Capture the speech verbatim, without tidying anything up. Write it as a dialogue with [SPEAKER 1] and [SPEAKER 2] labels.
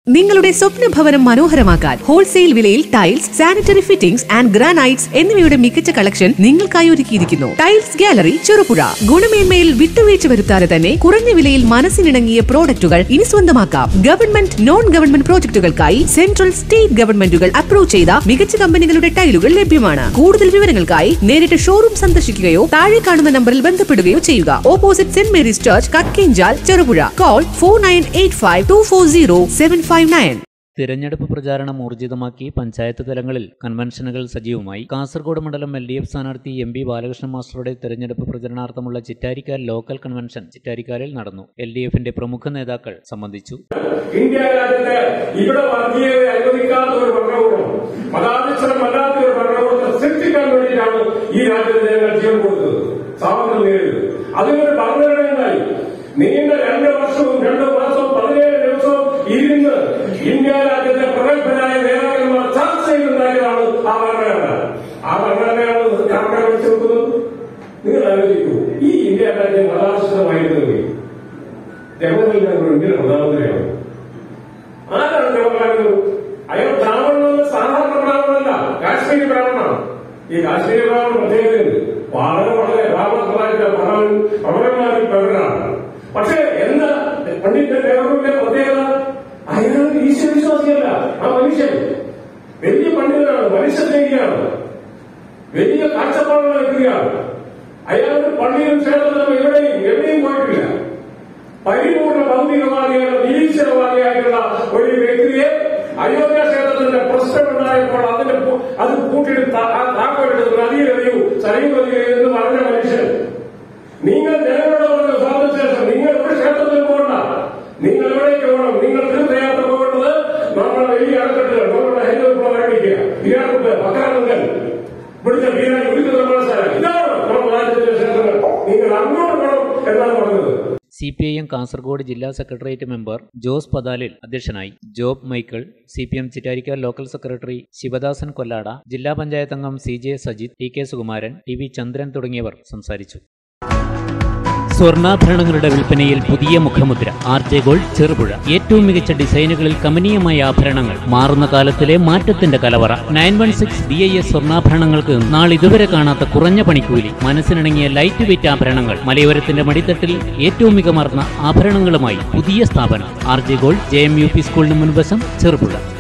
[SPEAKER 1] നിങ്ങളുടെ സ്വപ്ന ഭവനം മനോഹരമാക്കാൻ ഹോൾസെയിൽ വിലയിൽ tiles, sanitary fittings and granites എന്നിവയുടെ മികച്ച കളക്ഷൻ നിങ്ങൾക്കായി ഒരുക്കിയിരിക്കുന്നു. Tiles gallery, Cherupuzha. ഗുണമേന്മയിൽ വിട്ടുവീഴ്ച വരുത്താതെ തന്നെ കുറഞ്ഞ വിലയിൽ മനസ്സിനിണങ്ങിയ പ്രോഡക്റ്റുകൾ ഇനി സ്വന്തമാക്കാം. ഗവൺമെന്റ്, നോൺ ഗവൺമെന്റ് പ്രോജക്ടുകൾക്കായി സെൻട്രൽ, സ്റ്റേറ്റ് ഗവൺമെന്റുകൾ അപ്രൂവ് ചെയ്ത മികച്ച കമ്പനികളുടെ ടൈലുകൾ ലഭ്യമാണ്. കൂടുതൽ വിവരങ്ങൾക്കായി നേരിട്ട് ഷോറൂം സന്ദർശിക്കുകയോ താഴെ കാണുന്ന നമ്പറിൽ ബന്ധപ്പെടുകയോ ചെയ്യുക. Opposite Saint Mary's Church, Kakkanchal, Cherupuzha. Call four nine eight five two four zero seven five nine.
[SPEAKER 2] തിരഞ്ഞെടുപ്പ് പ്രചാരണം ഊർജിതമാക്കി പഞ്ചായത്ത് തലങ്ങളിൽ കൺവെൻഷനുകൾ സജീവമായി. കാസർഗോഡ് മണ്ഡലം എൽ ഡി എഫ് സ്ഥാനാർത്ഥി എം പി ബാലകൃഷ്ണൻ മാസ്റ്ററുടെ തിരഞ്ഞെടുപ്പ് പ്രചരണാർത്ഥമുള്ള ചിറ്റാരിക്കാൽ ലോക്കൽ കൺവെൻഷൻ ചിറ്റാരിക്കാലിൽ നടന്നു. എൽ ഡി എഫിന്റെ പ്രമുഖ നേതാക്കൾ സംബന്ധിച്ചു.
[SPEAKER 3] ഇന്ത്യ രാജ്യത്ത് ഇവിടെ വർഗീയത അനുവദിക്കാത്ത ഒരു ഭരണകൂടം, മതാധിഷ്ഠിതമല്ലാത്ത ഒരു ഭരണകൂടത്തെ സൃഷ്ടിക്കാൻ വേണ്ടിയിട്ടാണ് ഈ രാജ്യത്തെ ജനങ്ങൾ ജീവൻ കൊടുത്തത്, സ്വാതന്ത്ര്യം നേടിയത്. അതിനൊരു ഭരണഘടനയുണ്ടായി. നീണ്ട രണ്ട് വർഷവും രണ്ട് മാസവും പതിനേഴ് ദിവസവും ഇരുന്ന് ഇന്ത്യ രാജ്യത്തെ പ്രഗത്ഭരായ നേതാക്കന്മാർ ചർച്ച ചെയ്തുണ്ടാക്കിയതാണ് ആ ഭരണഘടന. ആ ഭരണഘടനയാണ് കർമ്മ വെച്ച് നോക്കുന്നത്. നിങ്ങൾ ആലോചിക്കൂ, ഈ ഇന്ത്യ രാജ്യം മതാധിഷ്ഠിതമായിരുന്നെങ്കിൽ ജവഹർലാൽ നെഹ്റു ഇന്ത്യയുടെ പ്രധാനമന്ത്രിയാണ്. ആരാണ് ജവഹർലാൽ നെഹ്റു? അയാൾ ബ്രാഹ്മണനെന്ന് സാധാരണ ബ്രാഹ്മണനല്ല, കാശ്മീരി ബ്രാഹ്മണനാണ്. ഈ കാശ്മീരി ബ്രാഹ്മണ പ്രത്യേകതയുണ്ട്. വളരെ വളരെ ബ്രാഹ്മണ പൗരന്മാരിൽ പ്രകടനാണ്. പക്ഷേ എന്താ പണ്ഡിറ്റ് നെഹ്റുവിന്റെ പ്രത്യേകത? അയാൾ ഈശ്വരവിശ്വാസിയല്ല. ആ മനുഷ്യൻ വലിയ പണ്ഡിതനാണ്, മനുഷ്യസ്നേഹിയാണ്, വലിയ കാഴ്ചപ്പാടുകൾ വെക്കുകയാണ്. അയാളുടെ പള്ളിയിലും ക്ഷേത്രത്തിലും എവിടെയും എവിടെയും പോയിട്ടില്ല. പരിപൂർണ്ണ ഭൗതികവാദിയായ നിരീശ്വരവാദിയായിട്ടുള്ള ഒരു വ്യക്തിയെ അയോധ്യ ക്ഷേത്രത്തിന്റെ പ്രശ്നമുണ്ടായപ്പോൾ അതിന്റെ അത് കൂട്ടിയിട്ട് താക്കോലെടുത്ത് നദിയിലെറിയൂ, സരയുമതിയെ എന്ന് പറഞ്ഞ മനുഷ്യൻ. നിങ്ങൾ ജനങ്ങളോട് പറഞ്ഞ സ്വാതന്ത്ര്യശേഷം നിങ്ങൾ ഒരു ക്ഷേത്രത്തിൽ പോകണ്ട, നിങ്ങൾ എവിടേക്ക് പോകണം? നിങ്ങൾ തീർത്ഥയാത്ര പോകേണ്ടത് നമ്മുടെ വലിയ അണക്കെട്ടുകൾ, നമ്മുടെ ഹൈന്ദവ ആരംഭിക്കുക, ഇരാക്കുണ്ട്, ബക്രാനുങ്കൽ, ഇവിടുത്തെ വീരായി വിളിക്കുന്ന നമ്മുടെ സ്ഥലം, ഇതാണ് നമ്മുടെ രാജ്യത്തിന്റെ ക്ഷേത്രങ്ങൾ. നിങ്ങൾ അങ്ങോട്ട് പോകണം എന്നാണ് പറഞ്ഞത്.
[SPEAKER 2] C P I M Kasaragod ജില്ലാ സെക്രട്ടേറിയറ്റ് മെമ്പർ ജോസ് പതാലിൽ അധ്യക്ഷനായി. Job Michael, C P M Chittarikkal local secretary Sivadasan Kollada, ജില്ലാ പഞ്ചായത്ത് അംഗം C J Sajith, T K Sukumaran, T V Chandran തുടങ്ങിയവർ സംസാരിച്ചു. സ്വർണ്ണാഭരണങ്ങളുടെ വിൽപ്പനയിൽ പുതിയ മുഖമുദ്ര. R J gold, Cherupuzha. ഏറ്റവും മികച്ച ഡിസൈനുകളിൽ കമനീയമായ ആഭരണങ്ങൾ, മാറുന്ന കാലത്തിലെ മാറ്റത്തിന്റെ കലവറ. Nine one six B I S സ്വർണ്ണാഭരണങ്ങൾക്ക് നാളിതുവരെ കാണാത്ത കുറഞ്ഞ പണിക്കൂലി, മനസ്സിനിണങ്ങിയ ലൈറ്റ് വെയ്റ്റ് ആഭരണങ്ങൾ, മലയോരത്തിന്റെ മടിത്തട്ടിൽ ഏറ്റവും മികമാർന്ന ആഭരണങ്ങളുമായി പുതിയ സ്ഥാപനം R J gold, J M U P സ്കൂളിന് മുൻവശം, ചെറുപുഴ.